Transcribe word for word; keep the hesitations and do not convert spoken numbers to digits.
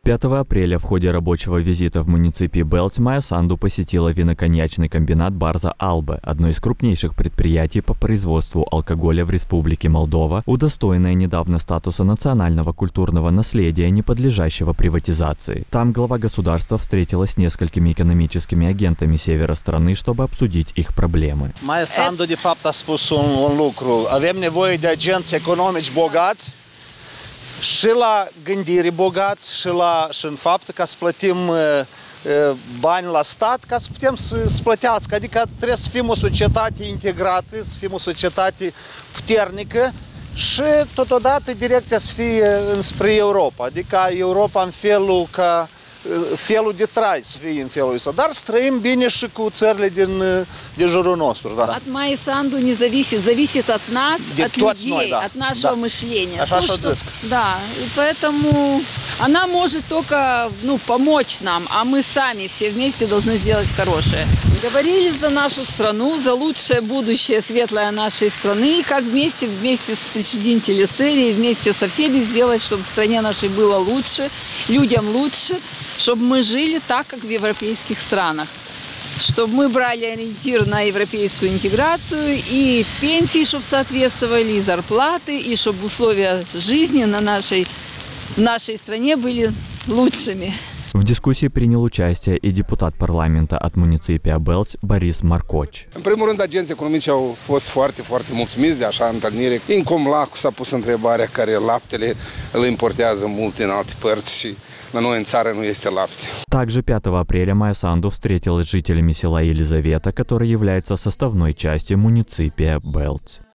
пятого апреля в ходе рабочего визита в муниципий Белц Майя Санду посетила виноконьячный комбинат Барза Албе, одно из крупнейших предприятий по производству алкоголя в Республике Молдова, удостоенное недавно статуса национального культурного наследия, не подлежащего приватизации. Там глава государства встретилась с несколькими экономическими агентами севера страны, чтобы обсудить их проблемы. Майя Санду, de fapt, a spus un, un lucru. Avem nevoie de agenți economici bogați și la gândire bogați și, la, și în fapt ca să plătim uh, bani la stat ca să putem să, să plătească. Adică trebuie să fim o societate integrată, să fim o societate puternică și totodată direcția să fie înspre Europa. Adică Europa în felul ca felul de trai să fie în felul ăsta, dar să trăim bine și cu țările din, din jurul nostru. Да. От Майи Санду не зависит, зависит от нас, de от людей, noi, da. от нашего да. мышления. Așa То, что, да, и поэтому она может только ну, помочь нам, а мы сами все вместе должны сделать хорошее. Говорили за нашу страну, за лучшее будущее светлое нашей страны, как вместе, вместе с предшедителями цели, вместе со всеми сделать, чтобы в стране нашей было лучше, людям лучше, чтобы мы жили так, как в европейских странах. Чтобы мы брали ориентир на европейскую интеграцию, и пенсии, чтобы соответствовали, и зарплаты, и чтобы условия жизни на нашей, в нашей стране были lучшими. В дискуссии принял участие и депутат парламента от муниципия Белц Борис Маркоч. În primul rând, agenții economici au fost foarte, foarte mulțumiți de așa întâlnire. Incomlacu s-a pus întrebarea care laptele îl importează mult în alte părți și la noi în țară nu este lapte. Также пятого апреля Майя Санду встретилась с жителями села Елизавета, которое является составной частью муниципия Белц.